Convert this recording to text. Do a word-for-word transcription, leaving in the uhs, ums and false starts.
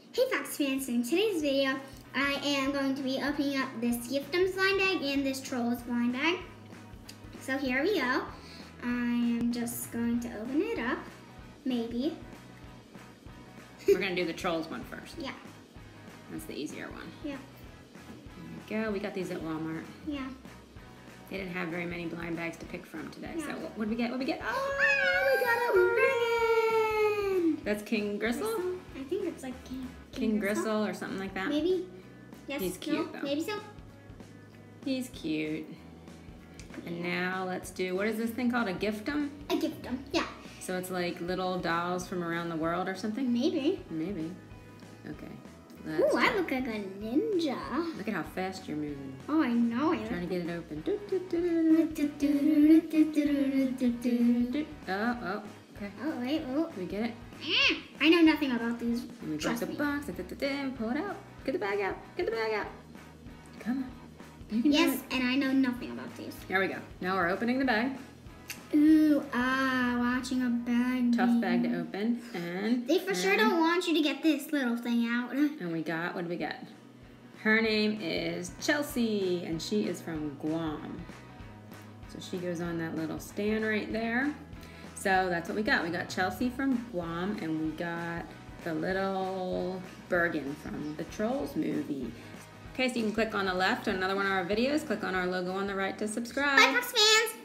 Hey Fox fans, in today's video I am going to be opening up this Giftums blind bag and this Trolls blind bag. So here we go. I am just going to open it up, maybe. We're going to do the Trolls one first. Yeah. That's the easier one. Yeah. There we go. We got these at Walmart. Yeah. They didn't have very many blind bags to pick from today. Yeah. So what did we get? What did we get? Oh, Oh, we got a Bergen! That's King Gristle? Gristle? I think it's like King, King, King Gristle? Gristle or something like that. Maybe. Yes. He's cute, no? though. Maybe so. He's cute. And now let's do, what is this thing called? A Giftum? A Giftum, yeah. So it's like little dolls from around the world or something? Maybe. Maybe. Okay. Ooh, I look like a ninja. Look at how fast you're moving. Oh, I know. I Trying to get it open. Oh, oh, okay. Oh, wait, oh. Did we get it? I know nothing about these. And we got Trust the me. box. Pull it out. Get the bag out. Get the bag out. Come on. You can Yes, do it. and I know nothing about these. Here we go. Now we're opening the bag. Ooh, ah, watching a bag. Tough game. bag to open. And They for and, sure don't want you to get this little thing out. And we got, what did we get? Her name is Chelsea, and she is from Guam. So she goes on that little stand right there. So that's what we got. We got Chelsea from Guam, and we got the little Bergen from the Trolls movie. Okay, so you can click on the left on another one of our videos. Click on our logo on the right to subscribe. Bye, Fox fans.